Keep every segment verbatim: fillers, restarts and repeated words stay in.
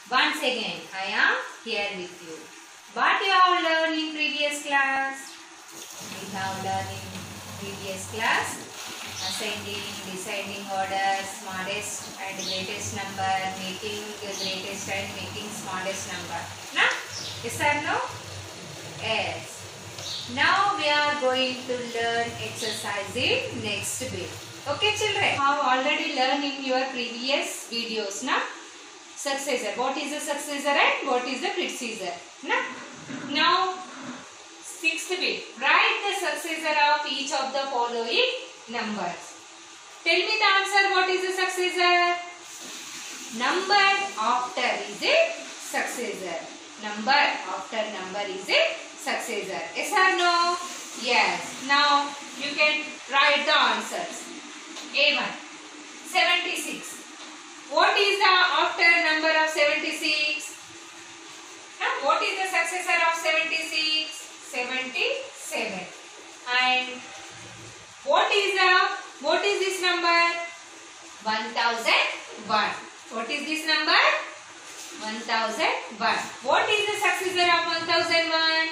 Once again, I am here with you. What you have learned in previous class? We have learned in previous class ascending, descending order, smallest and greatest number, making the greatest and making smallest number. Na? Yes or no? Yes. Now we are going to learn exercise in next bit. Okay children? You have already learned in your previous videos. Na? Successor. What is the successor and what is the predecessor? Na? Now, sixth bit. Write the successor of each of the following numbers. Tell me the answer. What is the successor? Number after is a successor. Number after number is a successor. Yes or no? Yes. Now, you can write the answers. A one. seventy-six. What is the after number of seventy-six? Now, what is the successor of seventy-six? seventy-seven. And what is the what is this number? one thousand one. What is this number? one thousand one. What is the successor of one thousand one?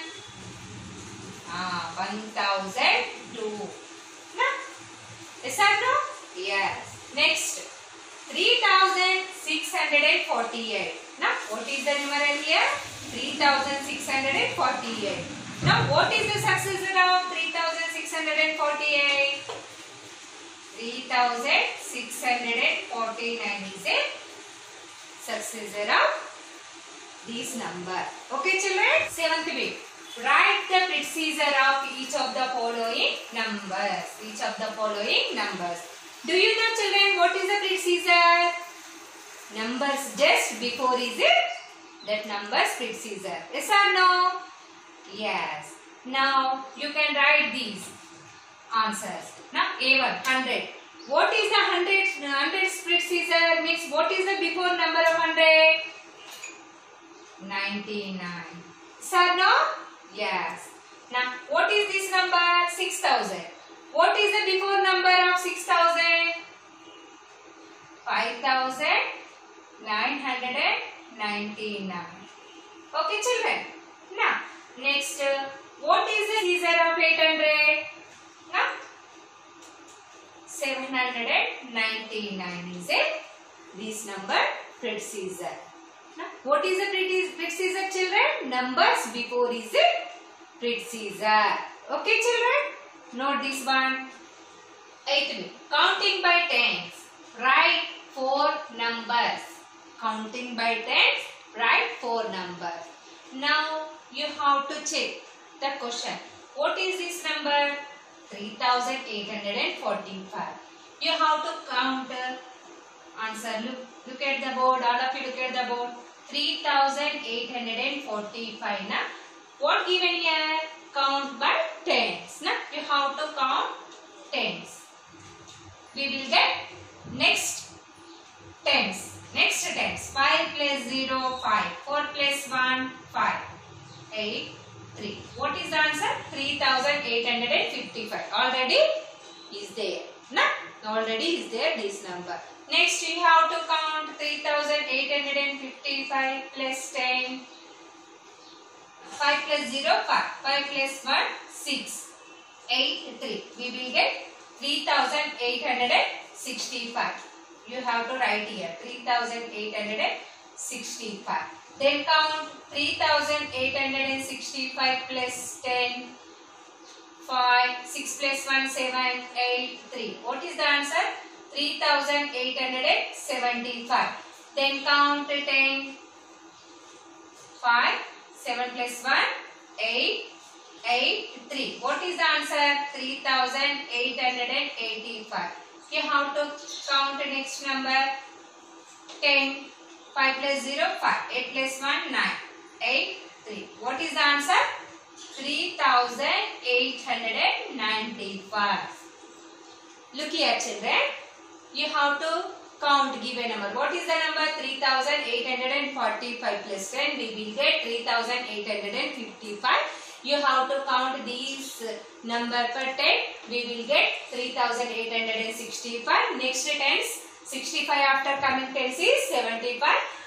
Ah, one thousand two. Now, yes or no? Yes. Next. three thousand six hundred forty-eight. Now, what is the numeral here? three thousand six hundred forty-eight. Now, what is the successor of three thousand six hundred forty-eight? three thousand six hundred forty-nine is a successor of this number. Okay, children? Seventh bit. Write the predecessor of each of the following numbers. Each of the following numbers. Do you know, children, what is the predecessor? Numbers just before is it? That number's predecessor. Yes or no? Yes. Now, you can write these answers. Now, A one, one hundred. What is the one hundred, one hundred's predecessor? Means, what is the before number of one hundred? ninety-nine. Yes or no? Yes. Now, what is this number? six thousand. What is the before number of six thousand? five thousand nine hundred ninety-nine. Okay, children. Now, next, uh, what is the predecessor of eight hundred? Now, seven hundred ninety-nine is a this number predecessor. Now, what is the predecessor, children? Numbers before is a predecessor. Okay, children. Note this one. Eighth bit. Counting by tens. Write four numbers. Counting by tens. Write four numbers. Now you have to check the question. What is this number? three thousand eight hundred forty-five. You have to count uh, answer. Look, look at the board. All of you look at the board. three thousand eight hundred forty-five. Now, what given here? Count by tens. Now, you have to count tens. We will get next tens. Next tens. five plus zero, five. four plus one, five. eight, three. What is the answer? three thousand eight hundred fifty-five. Already is there. Now, already is there this number. Next, you have to count three thousand eight hundred fifty-five plus ten. five plus zero, five. five plus one, six. eight, three. We will get three thousand eight hundred sixty-five. You have to write here. three thousand eight hundred sixty-five. Then count three thousand eight hundred sixty-five plus ten. five. six plus one, seven. eight, three. What is the answer? three thousand eight hundred seventy-five. Then count ten. five. seven plus one, eight, eight, three. What is the answer? three thousand eight hundred eighty-five. You have to count the next number. ten. five plus zero, five. eight plus one, nine. eight, three. What is the answer? three thousand eight hundred ninety-five. Look here, children. You have to count given number. What is the number? three thousand eight hundred forty-five plus ten. We will get three thousand eight hundred fifty-five. You have to count these number per ten. We will get three thousand eight hundred sixty-five. Next tens. sixty-five after coming tens is seventy-five.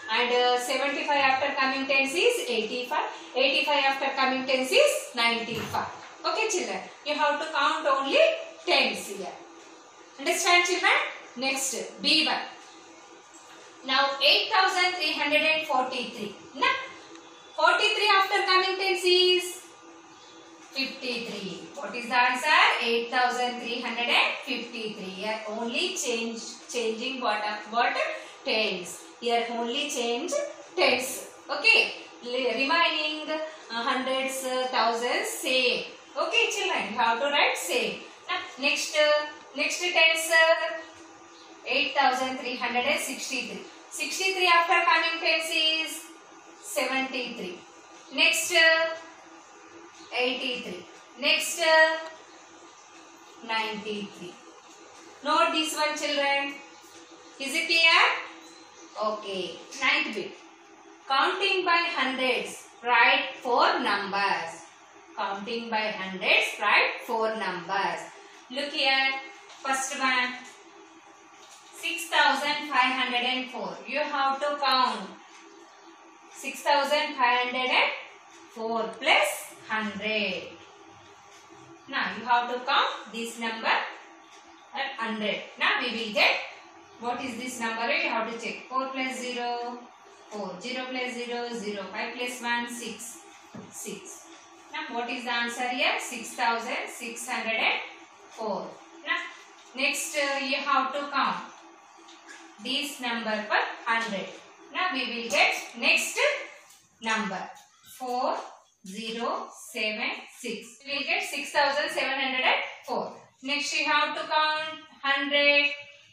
and uh, seventy-five after coming tens is eighty-five. eighty-five after coming tens is ninety-five. Okay children, you have to count only tens here. Understand children? Next B one. Now eight thousand three hundred forty-three. Now forty-three after coming tens is fifty-three. What is the answer? eight thousand three hundred fifty-three. Here only change changing what what tens. Here only change tens. Okay. Remaining uh, hundreds, uh, thousands same. Okay children, you have to write same. Now, next uh, next tens uh, eight thousand three hundred sixty-three. sixty-three after coming tens is seventy-three. Next uh, eighty-three. Next uh, ninety-three. Note this one children. Is it clear? Okay. Ninth bit. Counting by hundreds. Write four numbers. Counting by hundreds. Write four numbers. Look here. First one. six thousand five hundred four. You have to count. six thousand five hundred four plus one hundred. Now you have to count this number at one hundred. Now we will get, what is this number? You have to check. four plus zero, four. zero plus zero, zero. five plus one, six. six. Now what is the answer here? six thousand six hundred four. Now next uh, you have to count this number per one hundred. Now we will get next number. four zero seven six. We will get six thousand seven hundred four. Next you have to count one hundred.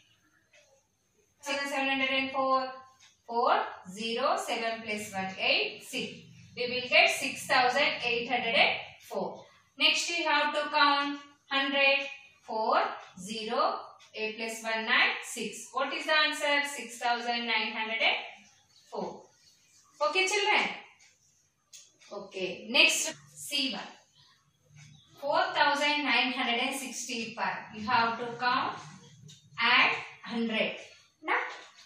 seven hundred four. four zero seven plus one eight six. We will get six thousand eight hundred four. Next you have to count one hundred. four zero eight plus one nine six. What is the answer? six thousand nine hundred four. Okay children. Okay. Next C one. four thousand nine hundred sixty-five. You have to count, add one hundred. Now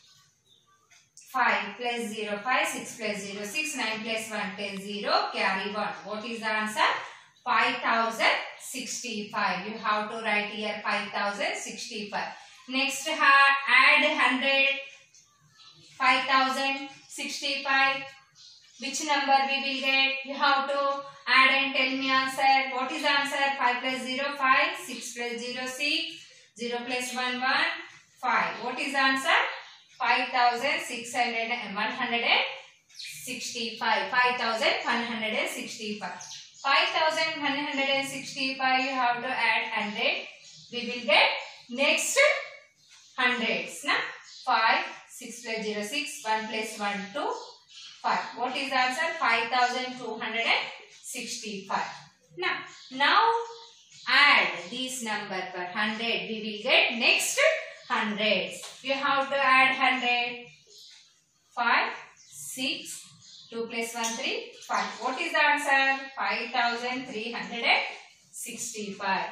five plus zero, five, six plus zero, six, nine plus one, ten, zero, carry one. What is the answer? five thousand sixty-five. You have to write here five thousand sixty-five. Next add one hundred. five thousand sixty-five. Which number we will get? You have to add and tell me answer. What is the answer? five plus zero, five. six plus zero, six. zero plus one, one. five. What is the answer? five thousand six hundred and one hundred sixty-five. five thousand one hundred sixty-five. five thousand one hundred sixty-five. You have to add one hundred. We will get next hundreds. Na? five. six plus zero, six. one plus one, two. five. What is the answer? five thousand two hundred sixty-five. Now, now add this number per one hundred. We will get next hundreds. You have to add one hundred. five, six, two plus one, three, five. What is the answer? five thousand three hundred sixty-five.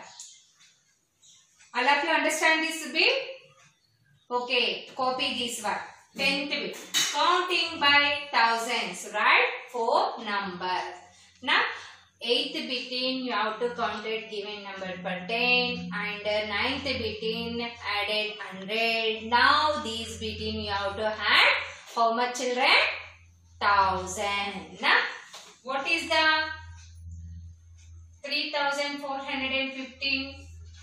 All of you understand this bit? Okay, copy this one. tenth bit. Counting by thousands. Write four numbers. Now, eighth bit in you have to count it given number per ten, and uh, ninth bit in added one hundred. Now, these bit in you have to add how much children? one thousand. Now, what is the three thousand four hundred fifteen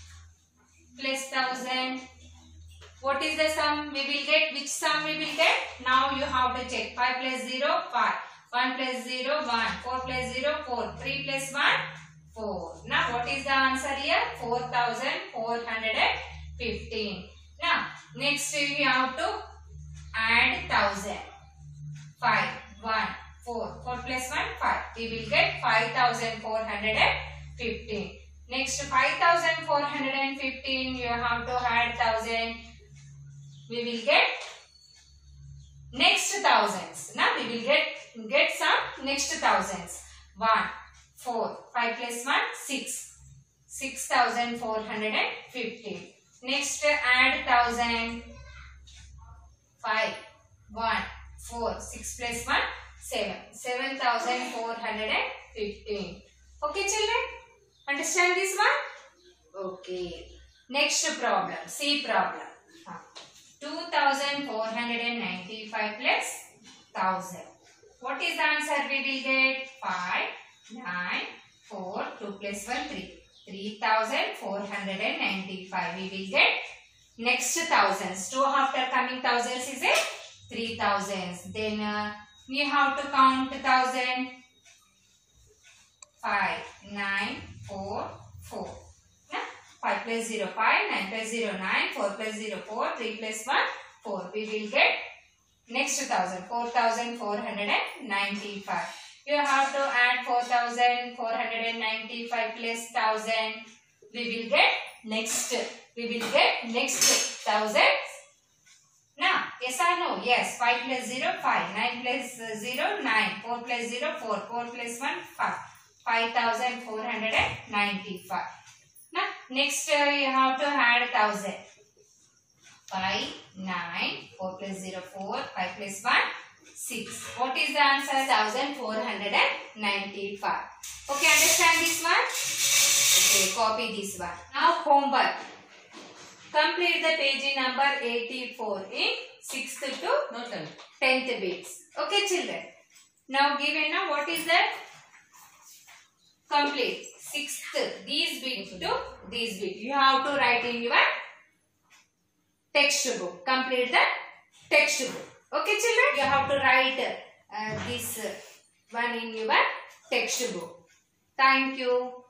plus one thousand? What is the sum we will get? Which sum we will get? Now you have to check. five plus zero, five. one plus zero, one. four plus zero, four. three plus one, four. Now what is the answer here? four thousand four hundred fifteen. Now next we have to add one thousand. five, one, four. four plus one, five. We will get five thousand four hundred fifteen. Next five thousand four hundred fifteen you have to add one thousand. We will get next thousands. Now we will get get some next thousands. one, four, five plus one, six. six thousand four hundred fifteen. Next add one thousand. five, one, four. six plus one, seven. seven thousand four hundred fifteen. Okay children? Understand this one? Okay. Next problem. C problem. two thousand four hundred ninety-five plus one thousand. What is the answer we will get? five, nine, four, two plus one, three. three thousand four hundred ninety-five. We will get next thousands. two after coming thousands is a three thousands. Then uh, we have to count thousand. five, nine, four, four. Yeah? five plus zero, five. nine plus zero, nine. four plus zero, four. three plus one, four. We will get next thousand. four thousand four hundred ninety-five. You have to add four thousand four hundred ninety-five plus one thousand. We will get next. We will get next thousand. Now, yes or no? Yes. five plus zero, five. nine plus zero, nine. four plus zero, four. four plus one, five. five thousand four hundred ninety-five. Now, next uh, you have to add one thousand. five, nine, four plus zero, four. five plus one, six. What is the answer? one thousand four hundred ninety-five. Okay, understand this one? Okay, copy this one. Now, homework. Complete the page number eighty-four in sixth to No, tenth bits. Okay, children. Now, given now what is that? Complete sixth these bits to these bits. You have to write in your textbook. Complete the textbook. Okay, children. You have to write uh, this uh, one in your textbook. Thank you.